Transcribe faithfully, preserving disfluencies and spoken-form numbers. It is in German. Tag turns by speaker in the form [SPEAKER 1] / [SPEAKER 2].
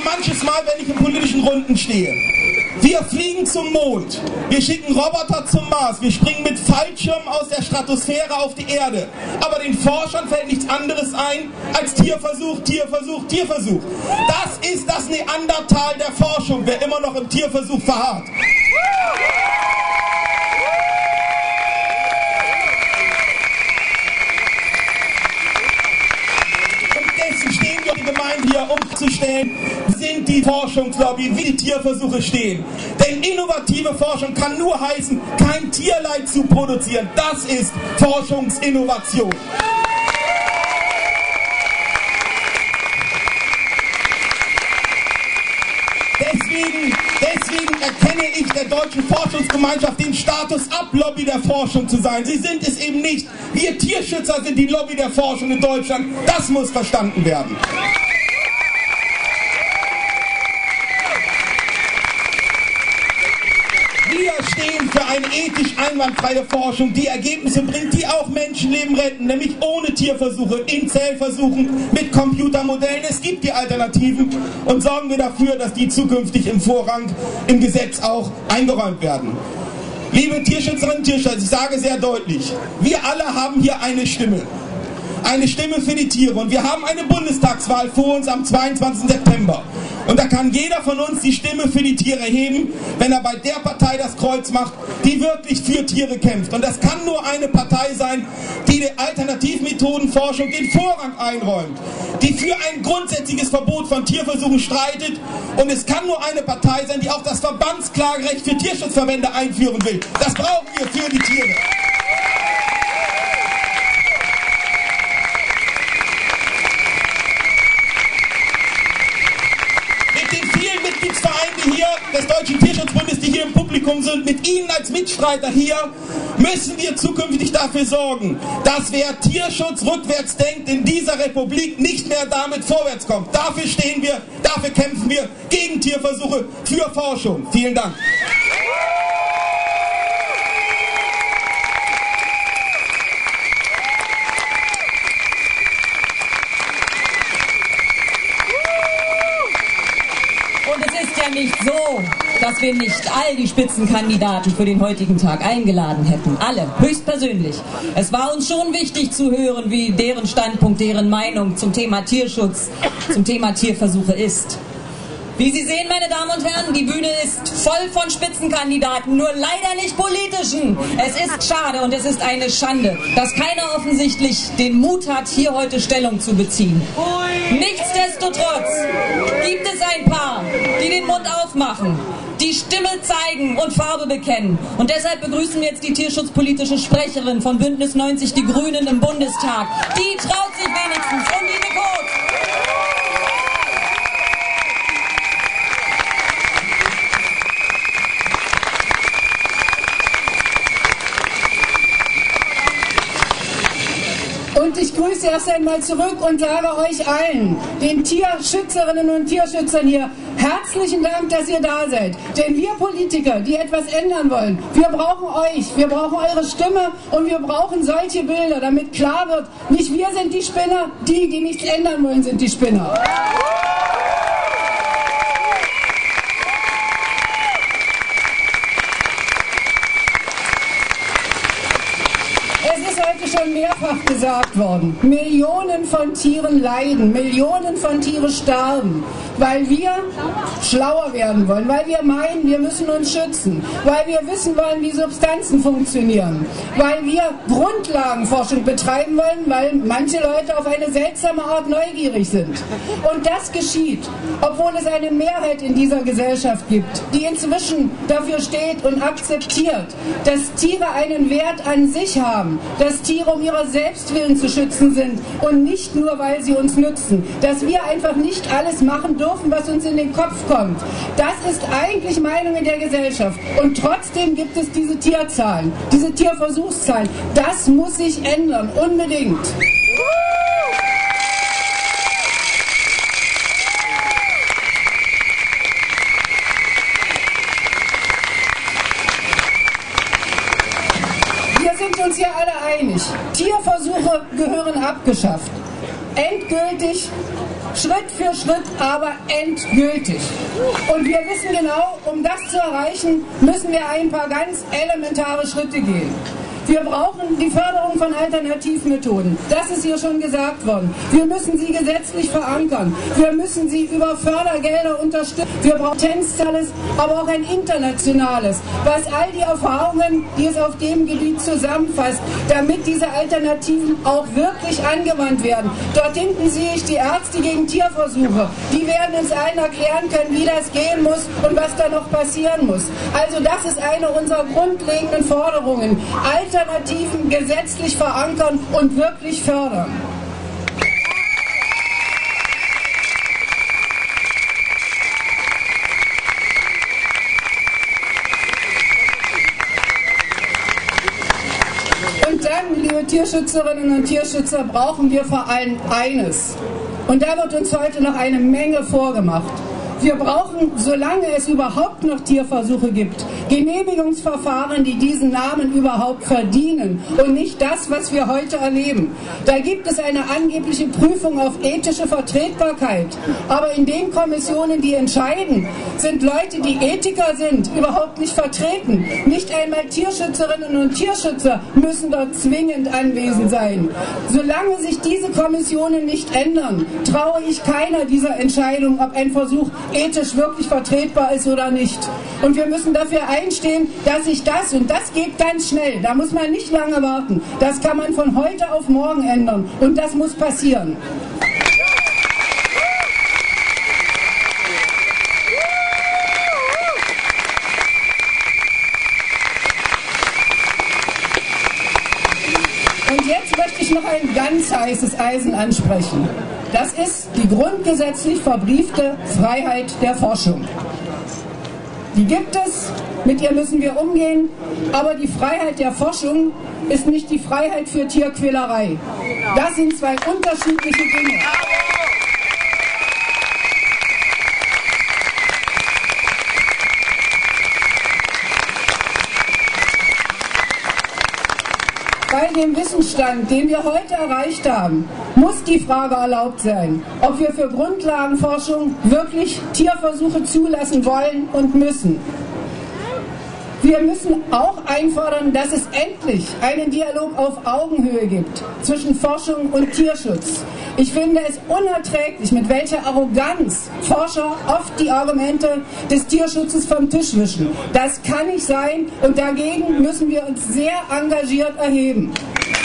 [SPEAKER 1] manches Mal, wenn ich in politischen Runden stehe. Wir fliegen zum Mond, wir schicken Roboter zum Mars, wir springen mit Fallschirmen aus der Stratosphäre auf die Erde. Aber den Forschern fällt nichts anderes ein als Tierversuch, Tierversuch, Tierversuch. Das ist das Neandertal der Forschung, wer immer noch im Tierversuch verharrt. Gemeinde hier umzustellen, sind die Forschungslobby, wie die Tierversuche stehen. Denn innovative Forschung kann nur heißen, kein Tierleid zu produzieren. Das ist Forschungsinnovation. Deswegen, deswegen erkenne ich der Deutschen Forschungsgemeinschaft den Status ab, Lobby der Forschung zu sein. Sie sind es eben nicht. Wir Tierschützer sind die Lobby der Forschung in Deutschland. Das muss verstanden werden. Wir stehen für eine ethisch einwandfreie Forschung, die Ergebnisse bringt, die auch Menschenleben retten, nämlich ohne Tierversuche, in Zellversuchen, mit Computermodellen. Es gibt die Alternativen und sorgen wir dafür, dass die zukünftig im Vorrang im Gesetz auch eingeräumt werden. Liebe Tierschützerinnen und Tierschützer, ich sage sehr deutlich, wir alle haben hier eine Stimme. Eine Stimme für die Tiere. Und wir haben eine Bundestagswahl vor uns am zweiundzwanzigsten September. Und da kann jeder von uns die Stimme für die Tiere heben, wenn er bei der Partei das Kreuz macht, die wirklich für Tiere kämpft. Und das kann nur eine Partei sein, die der Alternativmethodenforschung den Vorrang einräumt, die für ein grundsätzliches Verbot von Tierversuchen streitet. Und es kann nur eine Partei sein, die auch das Verbandsklagerecht für Tierschutzverbände einführen will. Das brauchen wir für die Tiere. Mitgliedsvereine hier des Deutschen Tierschutzbundes, die hier im Publikum sind, mit Ihnen als Mitstreiter hier, müssen wir zukünftig dafür sorgen, dass wer Tierschutz rückwärts denkt, in dieser Republik nicht mehr damit vorwärts kommt. Dafür stehen wir, dafür kämpfen wir gegen Tierversuche, für Forschung. Vielen Dank.
[SPEAKER 2] Nicht so, dass wir nicht all die Spitzenkandidaten für den heutigen Tag eingeladen hätten. Alle, höchstpersönlich. Es war uns schon wichtig zu hören, wie deren Standpunkt, deren Meinung zum Thema Tierschutz, zum Thema Tierversuche ist. Wie Sie sehen, meine Damen und Herren, die Bühne ist voll von Spitzenkandidaten, nur leider nicht politischen. Es ist schade und es ist eine Schande, dass keiner offensichtlich den Mut hat, hier heute Stellung zu beziehen. Nichtsdestotrotz gibt es ein paar, die den Mund aufmachen, die Stimme zeigen und Farbe bekennen. Und deshalb begrüßen wir jetzt die tierschutzpolitische Sprecherin von Bündnis neunzig Die Grünen im Bundestag. Die traut sich wenigstens. Undine Koth.
[SPEAKER 3] Und ich grüße erst einmal zurück und sage euch allen, den Tierschützerinnen und Tierschützern hier, herzlichen Dank, dass ihr da seid. Denn wir Politiker, die etwas ändern wollen, wir brauchen euch, wir brauchen eure Stimme und wir brauchen solche Bilder, damit klar wird, nicht wir sind die Spinner, die, die nichts ändern wollen, sind die Spinner. Es ist heute schon mehrfach gesagt worden, Millionen von Tieren leiden, Millionen von Tieren sterben, weil wir schlauer werden wollen, weil wir meinen, wir müssen uns schützen, weil wir wissen wollen, wie Substanzen funktionieren, weil wir Grundlagenforschung betreiben wollen, weil manche Leute auf eine seltsame Art neugierig sind. Und das geschieht, obwohl es eine Mehrheit in dieser Gesellschaft gibt, die inzwischen dafür steht und akzeptiert, dass Tiere einen Wert an sich haben, dass Tiere um ihrer selbst willen zu schützen sind und nicht nur, weil sie uns nützen, dass wir einfach nicht alles machen dürfen, was uns in den Kopf kommt. Das ist eigentlich Meinung in der Gesellschaft. Und trotzdem gibt es diese Tierzahlen, diese Tierversuchszahlen. Das muss sich ändern, unbedingt. Wir sind uns ja alle einig. Tierversuche gehören abgeschafft. Endgültig Schritt für Schritt, aber endgültig. Und wir wissen genau, um das zu erreichen, müssen wir ein paar ganz elementare Schritte gehen. Wir brauchen die Förderung von Alternativmethoden. Das ist hier schon gesagt worden. Wir müssen sie gesetzlich verankern. Wir müssen sie über Fördergelder unterstützen. Wir brauchen Potenziales, aber auch ein internationales, was all die Erfahrungen, die es auf dem Gebiet zusammenfasst, damit diese Alternativen auch wirklich angewandt werden. Dort hinten sehe ich die Ärzte gegen Tierversuche. Die werden uns allen erklären können, wie das gehen muss und was da noch passieren muss. Also das ist eine unserer grundlegenden Forderungen. Alternativen gesetzlich verankern und wirklich fördern. Und dann, liebe Tierschützerinnen und Tierschützer, brauchen wir vor allem eines. Und da wird uns heute noch eine Menge vorgemacht. Wir brauchen, solange es überhaupt noch Tierversuche gibt, Genehmigungsverfahren, die diesen Namen überhaupt verdienen und nicht das, was wir heute erleben. Da gibt es eine angebliche Prüfung auf ethische Vertretbarkeit. Aber in den Kommissionen, die entscheiden, sind Leute, die Ethiker sind, überhaupt nicht vertreten. Nicht einmal Tierschützerinnen und Tierschützer müssen dort zwingend anwesend sein. Solange sich diese Kommissionen nicht ändern, traue ich keiner dieser Entscheidung, ob ein Versuch ethisch wirklich vertretbar ist oder nicht. Und wir müssen dafür einstehen, dass sich das, und das geht ganz schnell, da muss man nicht lange warten, das kann man von heute auf morgen ändern und das muss passieren. Und jetzt möchte ich noch ein ganz heißes Eisen ansprechen. Das ist die grundgesetzlich verbriefte Freiheit der Forschung. Die gibt es, mit ihr müssen wir umgehen, aber die Freiheit der Forschung ist nicht die Freiheit für Tierquälerei. Das sind zwei unterschiedliche Dinge. Bei dem Wissensstand, den wir heute erreicht haben, muss die Frage erlaubt sein, ob wir für Grundlagenforschung wirklich Tierversuche zulassen wollen und müssen. Wir müssen auch einfordern, dass es endlich einen Dialog auf Augenhöhe gibt zwischen Forschung und Tierschutz. Ich finde es unerträglich, mit welcher Arroganz Forscher oft die Argumente des Tierschutzes vom Tisch wischen. Das kann nicht sein und dagegen müssen wir uns sehr engagiert erheben.